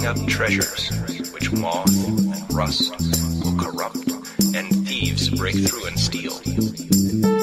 up treasures which moth and rust will corrupt, and thieves break through and steal.